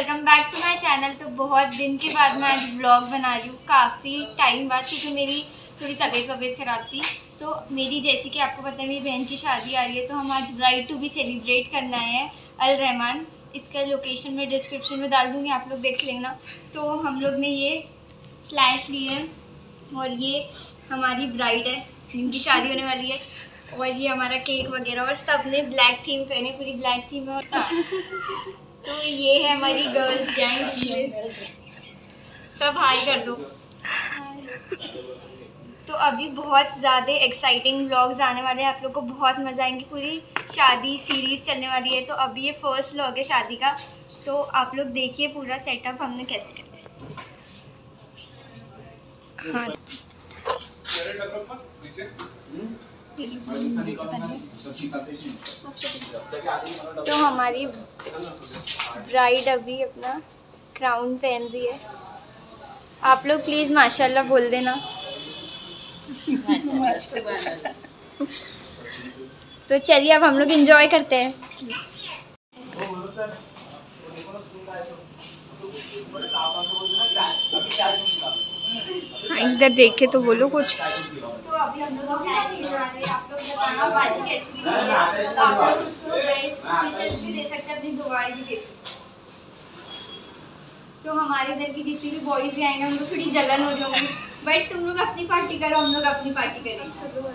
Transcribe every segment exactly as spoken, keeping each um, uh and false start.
Welcome back to my channel. तो बहुत दिन के बाद मैं आज ब्लॉग बना रही हूँ, काफ़ी टाइम बाद, क्योंकि मेरी थोड़ी तबीयत तबीयत खराब थी। तो मेरी जैसे कि आपको पता है मेरी बहन की शादी आ रही है, तो हम आज ब्राइड टू भी सेलिब्रेट करना है अल रहमान। इसका लोकेशन मैं डिस्क्रिप्शन में डाल दूँगी, आप लोग देख लेना। तो हम लोग ने ये स्लैश लिए हैं और ये हमारी ब्राइड है जिनकी शादी होने वाली है, और ये हमारा केक वगैरह, और सब ने ब्लैक थीम पहने, पूरी ब्लैक थीम है। और तो ये है हमारी गर्ल्स गैंग, सब हाई कर दो। तो अभी बहुत ज़्यादा एक्साइटिंग व्लॉग्स आने वाले हैं, आप लोग को बहुत मज़ा आएंगे। पूरी शादी सीरीज़ चलने वाली है, तो अभी ये फर्स्ट व्लॉग है शादी का, तो आप लोग देखिए पूरा सेटअप हमने कैसे किया है। हाँ, तो हमारी ब्राइड अभी अपना क्राउन पहन रही है। आप लोग प्लीज़ माशाल्लाह बोल देना। तो चलिए अब हम लोग एंजॉय करते हैं। इधर देखे तो बोलो कुछ। तो अभी हम लोग आप लोग बताना बाजी कैसी है, तो आप लोग उसको बेस्ट विशेस भी दे सकते हैं, अपनी दुआएं भी दे सकते। तो हमारे इधर की जितनी भी बॉयज आएंगे उनको थोड़ी जलन हो जाएगी, बट तुम लोग अपनी पार्टी करो, हम लोग अपनी पार्टी करें।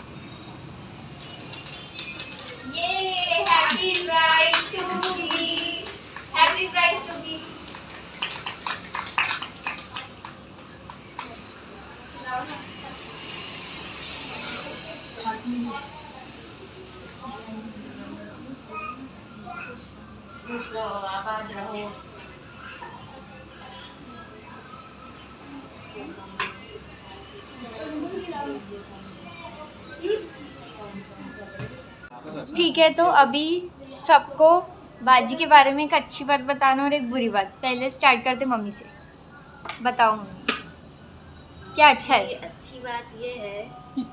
ये happy bride to be, happy bride to be. खुश रहो, आबाद रहो। ठीक है, तो अभी सबको बाजी के बारे में एक अच्छी बात बताना और एक बुरी बात। पहले स्टार्ट करते मम्मी से। बताओ मम्मी, क्या अच्छा है? अच्छी बात ये है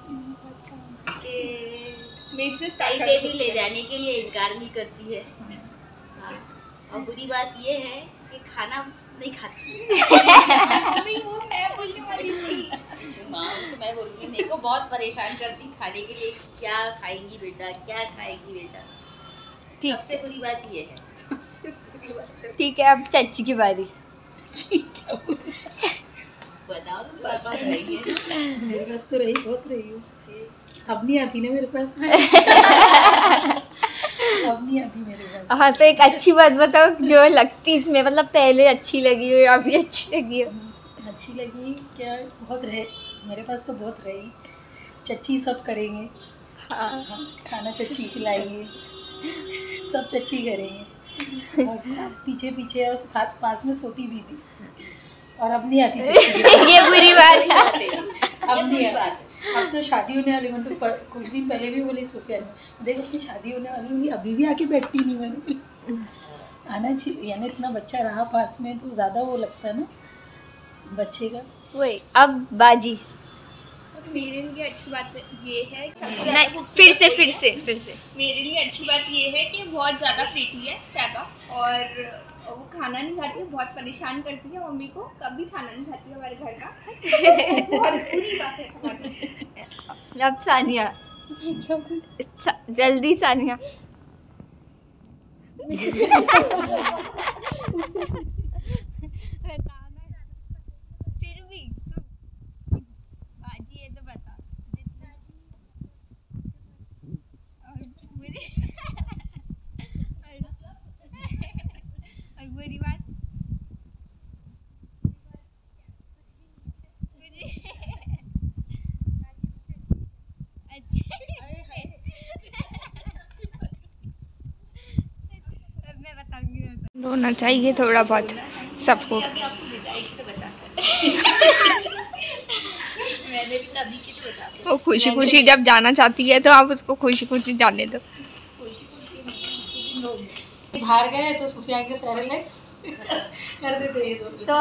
कि मेरे से साइड पे भी ले जाने के लिए इनकार नहीं करती है। हाँ, और बुरी बात ये है कि खाना नहीं खाती। नहीं, वो मैं बोलने वाली थी। माँ तो मैं बोलूँगी, मेरे को बहुत परेशान करती खाने के लिए, क्या खाएंगी बेटा, क्या खाएंगी बेटा। ठीक, सबसे बुरी बात ये है। ठीक है, अब चाची की बारी। बताओ, पापा रही है मेरे पास तो रही बहुत रही हूँ, अब नहीं आती ना मेरे पास। अब नहीं आती मेरे पास। हाँ, तो एक अच्छी बात बताओ जो लगती इसमें, मतलब पहले अच्छी लगी हो या अभी अच्छी लगी हो। अच्छी लगी क्या, बहुत रहे मेरे पास तो बहुत रही। चच्ची सब करेंगे। हाँ, हाँ, खाना चच्ची खिलाएंगे, सब चच्ची करेंगे, और पीछे पीछे और पास पास में सोती भी थी, और अब नहीं आती चच्ची। ये बुरी बात है। अब नहीं आती। अब तो शादी होने वाली, मैं तो कुछ दिन पहले भी बोली सुफिया ने, देख अपनी शादी होने वाली होगी, अभी भी आके बैठती नहीं। मैंने आना चाहिए, यानी इतना बच्चा रहा पास में तो ज़्यादा वो लगता है ना बच्चे का। वही, अब बाजी। मेरे लिए अच्छी बात ये है, सबसे नहीं, फिर से फिर से फिर से मेरे लिए अच्छी बात ये है कि बहुत ज़्यादा प्रीटी है तैबा, और वो खाना नहीं खाती है, बहुत परेशान करती है मम्मी को, कभी खाना नहीं खाती है हमारे घर का। बहुत बुरी बात है हमारी। अब सानिया, जल्दी सानिया। फिर भी बाजी है तो बता। और बुरी बात मैं बताऊंगी। रोना चाहिए थोड़ा बहुत सबको। वो खुशी खुशी जब जाना चाहती है तो आप उसको खुशी खुशी जाने दो। बाहर गए तो सुफिया के सेरेलेक्स कर देते हैं, तो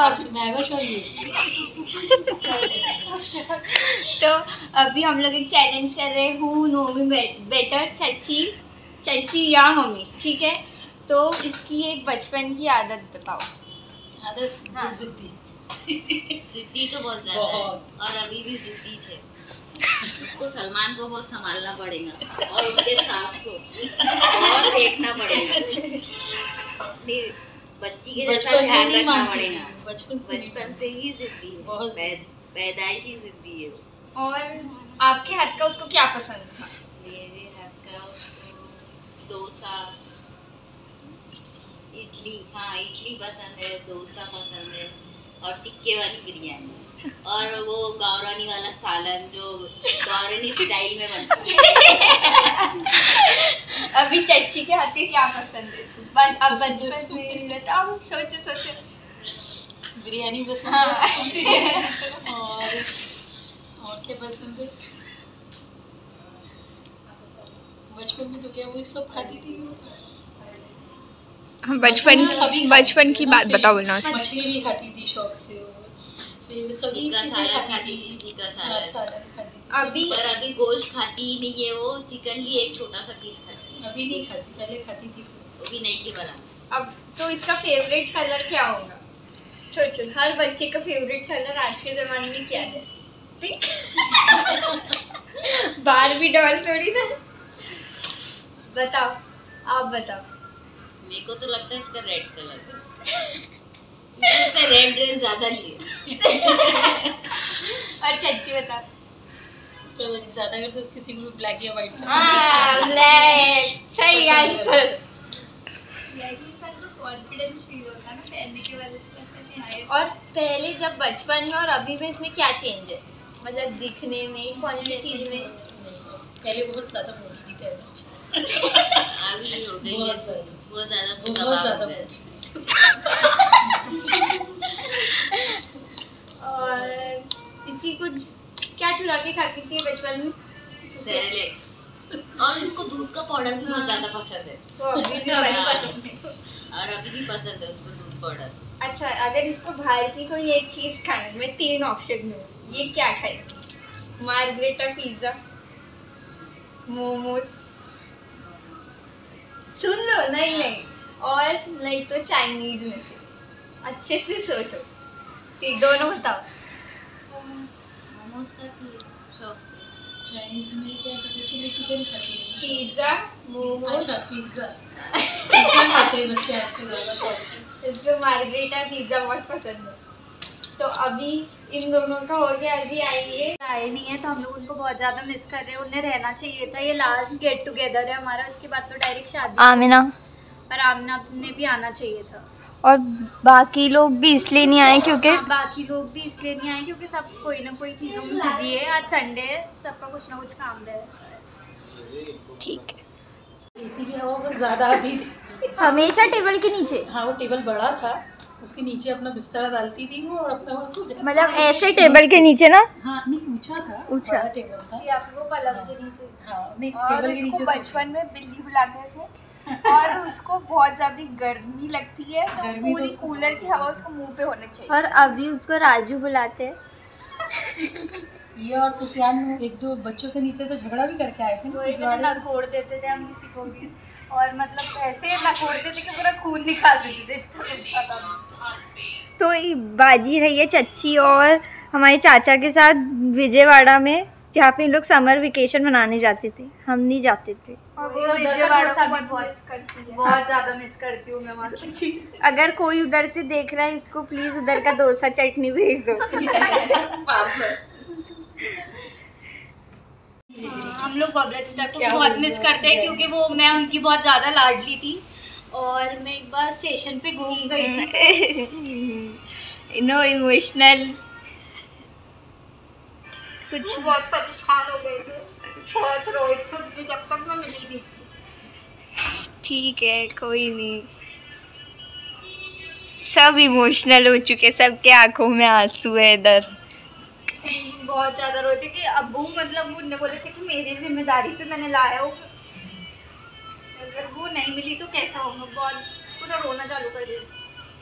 तो अभी हम लोग एक चैलेंज कर रहे हैं, हु नो मी बेटर, चाची चाची या मम्मी, ठीक है। तो इसकी एक बचपन की आदत बताओ। आदत हाँ। जिद्दी जिद्दी तो बहुत ज्यादा है बहुत। और अभी भी जिद्दी है। उसको सलमान को बहुत संभालना पड़ेगा और उनके सास को और देखना पड़ेगा। नहीं, बच्ची के जैसा बचपन में ध्यान नहीं रखना मानती पड़ेगा। थी, बचपन से नहीं बचपन से ही जिद्दी है, बहुत पैद, पैदाइशी जिद्दी है वो। और आपके हाथ का उसको क्या पसंद था? मेरे हाथ का उसको डोसा, इडली, हाँ इडली पसंद है, डोसा पसंद है और टिक्के वाली बिरयानी और वो गौरानी वाला सालन जो गौरानी स्टाइल में बनता है। अभी चच्ची के हाथ के क्या पसंद है? बस अब पसंद है बचपन उसको। में बताओ, सोचो सोचो। बिरयानी पसंद हाँ। है और और क्या पसंद है? बचपन में तो क्या वो सब खाती थी। बचपन में सभी बचपन खाते की थे ना, बात फिश- बताओ ना उसमें। मछली भी खाती थी शौक से वो। फिर सभी टीका चीजें सालन खाती खाती थी। थी, टीका हाँ, सालन। सालन खाती थी। अभी पर अभी गोश्त खाती ही नहीं है वो, चिकन भी एक छोटा सा पीस खाती है, अभी नहीं खाती, पहले खाती थी सब। वो भी नहीं के बराबर। अब तो इसका फेवरेट कलर क्या होगा? सोचो, हर बच्चे का फेवरेट कलर आज के जमाने में क्या है? पिंक। बारबी डॉल थोड़ी ना। बताओ, आप बताओ। मेरे को तो लगता है इसका रेड कलर का। इसका रेड ड्रेस ज्यादा लिए। और चच्ची बताओ। पता नहीं ज्यादा अगर तो किसी को ब्लैक या व्हाइट हाँ, ब्लैक, सही पसंद है। आंसर। कॉन्फिडेंस फील होता है ना पहनने के बाद, इसको लगता है कि हाँ, और पहले जब बचपन में और अभी में इसमें क्या चेंज है? मतलब दिखने में, कौन सी चीज में? पहले बहुत ज्यादा मोटी थी पहले। अभी हो गई है बहुत ज्यादा। बहुत ज्यादा बहुत सुगवा ज्यादा हो गया है। मोटी। और इसकी कुछ क्या चुरा के खाती थी बचपन में? सेरेलेक्स। और इसको दूध का पाउडर भी बहुत ज्यादा पसंद है वो अभी भी वही पसंद है। और अभी भी पसंद है उसको दूध पाउडर। अच्छा, अगर इसको बाहर की कोई एक चीज खाने में तीन ऑप्शन में, ये क्या खाएगी? मार्गरेटा पिज्जा, मोमोज, सुन लो, नहीं नहीं, और नहीं तो चाइनीज में से। अच्छे से सोचो, ये दोनों बताओ। मोमोज खाती है शौक से। चाइनीज में क्या करते, चिली चिकन खाती थी। पिज्जा, मोमोज। अच्छा पिज्जा पिज्जा खाते हैं बच्चे आजकल ज्यादा शौक से। इसको मार्गरेटा पिज्जा बहुत पसंद है। तो अभी इन दोनों का हो गया, अभी आएंगे, आए नहीं है तो हम लोग उनको बहुत ज़्यादा मिस कर रहे हैं। उन्हें रहना चाहिए था, ये लास्ट गेट टुगेदर है हमारा, उसके बाद तो डायरेक्ट शादी। आमिना पर आमना ने भी आना चाहिए था। और बाकी लोग भी इसलिए नहीं आए क्योंकि हाँ, बाकी लोग भी इसलिए नहीं आए क्योंकि सब कोई ना कोई चीज़ों में बिजी है। आज संडे है, सबका कुछ ना कुछ काम रहे। ठीक है। एसी की हवा बहुत ज्यादा आती थी। हमेशा टेबल के नीचे, हाँ वो टेबल बड़ा था, उसके नीचे अपना बिस्तर डालती थी वो और अपना वहाँ सो जाती। मतलब ऐसे टेबल के नीचे ना। हाँ नहीं ऊंचा था, ऊंचा। बड़ा टेबल था। या फिर वो पलंग के नीचे। हाँ नहीं और टेबल के उसको नीचे बचपन में बिल्ली बुलाते थे और उसको बहुत ज्यादा गर्मी लगती है तो गर्मी तो पूरी उसको कूलर की हवा उसको मुंह पे होनी चाहिए। और अभी उसको राजू बुलाते हैं। ये और सुफियान एक दो बच्चों से नीचे से झगड़ा भी करके आए थे ना, वही पिछवाड़े। मैंने लकोड़ देते थे हम किसी को भी, और मतलब ऐसे लकोड़ते थे कि पूरा खून निकाल देते थे, इतना गुस्सा था। तो ये बाजी रही है चच्ची और हमारे चाचा के साथ विजयवाड़ा में, जहाँ पे इन लोग समर वेकेशन मनाने जाते थे। हम नहीं जाते थे। और वो वो विजयवाड़ा विजयवाड़ा को को भी बहुत बहुत मिस करती है। बहुत ज़्यादा मिस करती हूँ मैं वहाँ की चीज़। अगर कोई उधर से देख रहा है इसको, प्लीज उधर का डोसा चटनी भेज दो। हम लोग बबला चाचा को बहुत मिस करते हैं क्योंकि वो मैं उनकी बहुत ज़्यादा लाडली थी। और मैं एक बार स्टेशन पे घूम गई थी। नो इमोशनल कुछ। वो बहुत परेशान हो गए थे, बहुत रोए थे उनके जब तक मैं मिली नहीं थी। ठीक है, कोई नहीं, सब इमोशनल हो चुके, सबके आंखों में आंसू है इधर। बहुत ज़्यादा रोए थे कि अब्बू मतलब उनने बोले थे कि मेरी जिम्मेदारी पे मैंने लाया हो, अगर वो नहीं मिली तो कैसा होगा। बहुत पूरा रोना चालू कर दिया।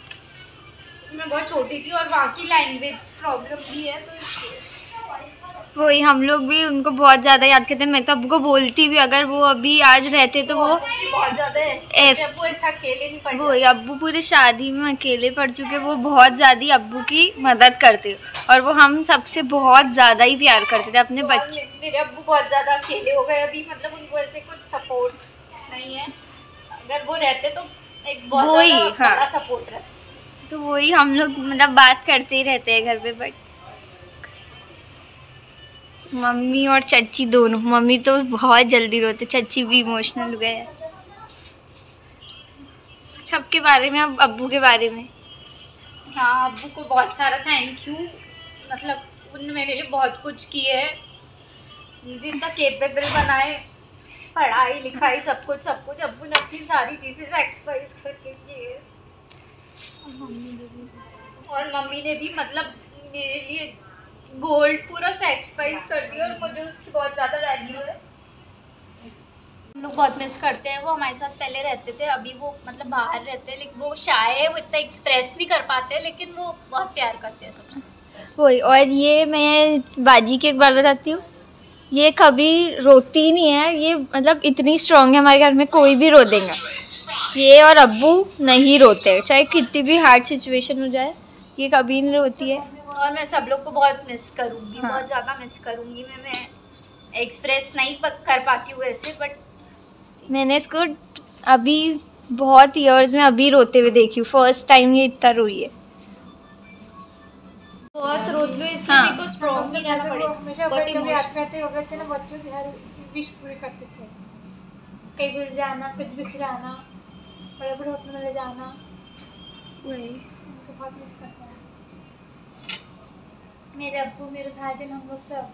मैं बहुत छोटी थी और वहाँ की लैंग्वेज प्रॉब्लम भी है तो इसलिए वही हम लोग भी उनको बहुत ज़्यादा याद करते हैं। मैं तो अब्बू को बोलती भी, अगर वो अभी आज रहते तो वो बहुत ज्यादा है, जब वो ऐसा अकेले नहीं पड़ वही अब्बू पूरी शादी में अकेले पड़ चुके, वो बहुत ज़्यादा अब्बू की मदद करते और वो हम सबसे बहुत ज़्यादा ही प्यार करते थे अपने बच्चे। मेरे अब्बू बहुत ज्यादा अकेले हो गए अभी, मतलब उनको ऐसे कुछ सपोर्ट नहीं है। अगर वो रहते तो एक बहुत वही, ज्यादा हाँ। बड़ा सपोर्ट रहता। तो वही हम लोग मतलब बात करते ही रहते हैं घर पे। बट मम्मी और चच्ची दोनों, मम्मी तो बहुत जल्दी रोते, चच्ची भी इमोशनल हो गए। सबके बारे में, अब अब्बू के बारे में। हाँ, अब्बू को बहुत सारा थैंक यू, मतलब उन्होंने मेरे लिए बहुत कुछ किए है, मुझे इतना केपेबल बनाए, पढ़ाई लिखाई सब कुछ सब कुछ अब्बू ने अपनी सारी चीज़ें सैक्रिफाइस करके किए है। और मम्मी ने भी मतलब मेरे लिए गोल्ड पूरा सैक्रिफाइस कर दिया और मुझे उसकी बहुत ज़्यादा वैल्यू है। हम लोग बहुत मिस करते हैं। वो हमारे साथ पहले रहते थे, अभी वो मतलब बाहर रहते हैं, लेकिन वो शाय है, वो इतना एक्सप्रेस नहीं कर पाते, लेकिन वो बहुत प्यार करते हैं सबसे। वही, और ये मैं बाजी की एक बात बताती हूँ, ये कभी रोती नहीं है, ये मतलब इतनी स्ट्रांग है, हमारे घर में कोई भी रो देगा, ये और अब्बू नहीं रोते, चाहे कितनी भी हार्ड सिचुएशन हो जाए, ये कभी नहीं रोती है। और मैं सब लोग को बहुत मिस करूँगी, हाँ। बहुत ज़्यादा मिस करूँगी। मैं मैं एक्सप्रेस नहीं प- कर पाती हूँ ऐसे, बट मैंने इसको अभी बहुत ईयर्स में अभी रोते हुए देखी हूँ, फर्स्ट टाइम ये इतना रोई है। बहुत रोत लो, इसलिए हाँ। मेरे को स्ट्रॉन्ग नहीं रहना पड़ेगा। हमेशा बहुत बच्चों को emotional- याद करते हुए बच्चे ना बच्चों की हर विश पूरी करते थे, कहीं भी जाना, कुछ भी खिलाना, बड़े बड़े होटल में ले जाना, वही उनको बहुत मिस करते हैं। मेरे अब्बू, मेरे भाईजान, हम लोग सब।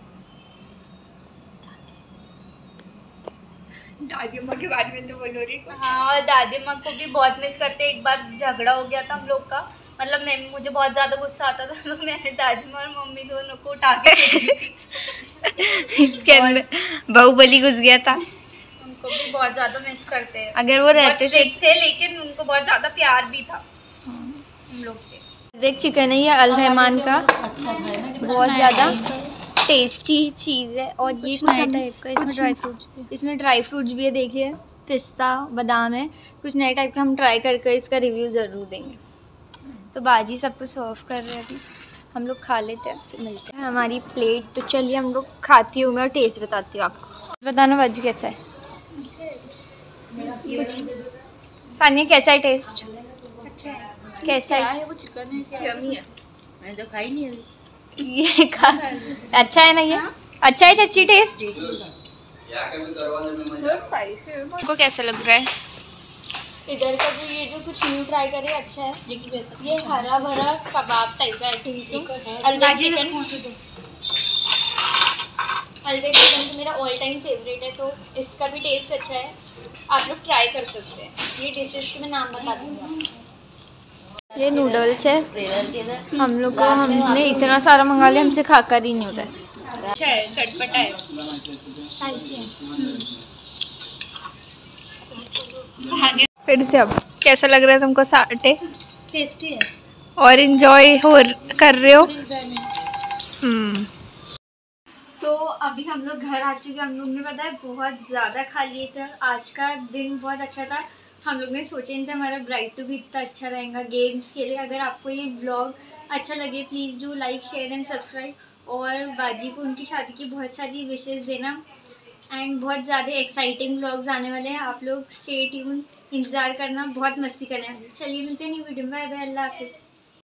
दादी अम्मा के बारे में तो बोलो रही कुछ। हाँ, और दादी माँ को भी बहुत मिस करते हैं। एक बार झगड़ा हो गया था हम लोग का, मतलब मैं मुझे बहुत ज़्यादा गुस्सा आता था, तो मैंने दादी माँ और मम्मी दोनों को उठा के फेंक दी थी। इसके अंदर बाहुबली घुस गया था। उनको भी बहुत ज़्यादा मिस करते हैं। अगर वो रहते थे, strict थे, लेकिन उनको बहुत ज़्यादा प्यार भी था हम लोग से। एक चिकन है ये अल रहमान का, अच्छा था ना, कितना बहुत नया ज़्यादा टाइप का। टेस्टी चीज़ है। और ये कुछ नया हम- टाइप का, इसमें कुछ- ड्राई फ्रूट्स भी। इसमें ड्राई फ्रूट्स भी है, देखिए पिस्ता बादाम है, कुछ नए टाइप का। हम ट्राई करके इसका रिव्यू ज़रूर देंगे। तो बाजी सबको सर्व कर रहे हैं, अभी हम लोग खा लेते हैं फिर मिलते हैं। हमारी प्लेट तो चलिए हम लोग खाती हूँ मैं और टेस्ट बताती हूँ आपको। बताना बाजी कैसा है? सानिया कैसा है टेस्ट? कैसा है? वो चिकन है क्या? यम्मी है। मैंने तो खाई नहीं अभी। ये खा अच्छा है ना? ये अच्छा है चच्ची टेस्ट? आपको कैसा लग रहा है? इधर का जो ये जो कुछ न्यू ट्राई करे अच्छा है। ये कैसा? ये हरा भरा कबाब टाइप का है, अलवा चिकन। हलवे चिकन तो मेरा ऑल टाइम फेवरेट है, तो इसका भी टेस्ट अच्छा है, आप लोग ट्राई कर सकते हैं। ये डिशेस के मैं नाम बता दूँगी। ये नूडल्स है, हम लोग को हमने इतना सारा मंगा लिया, हमसे खाकर ही नहीं हो रहा है। अच्छा है, चटपटा है। स्पाइसी है। फिर से अब कैसा लग रहा है तुमको साटे? टेस्टी है। और इंजॉय हो कर रहे हो? हम्म। तो अभी हम लोग घर आ चुके हैं। हम लोग ने पता है बहुत ज़्यादा खा लिए थे। आज का दिन बहुत अच्छा था। हम लोग ने सोचे नहीं था हमारा ब्राइड टू भी इतना अच्छा रहेगा गेम्स खेले। अगर आपको ये ब्लॉग अच्छा लगे please do like share and subscribe. और बाजी को उनकी शादी की बहुत सारी विशेस देना। एंड बहुत ज़्यादा एक्साइटिंग ब्लॉग्स आने वाले हैं, आप लोग स्टे ट्यून, इंतज़ार करना, बहुत मस्ती करने वाले। चलिए मिलते हैं न्यू वीडियो में। बाय बाय, अल्लाह हाफिज़।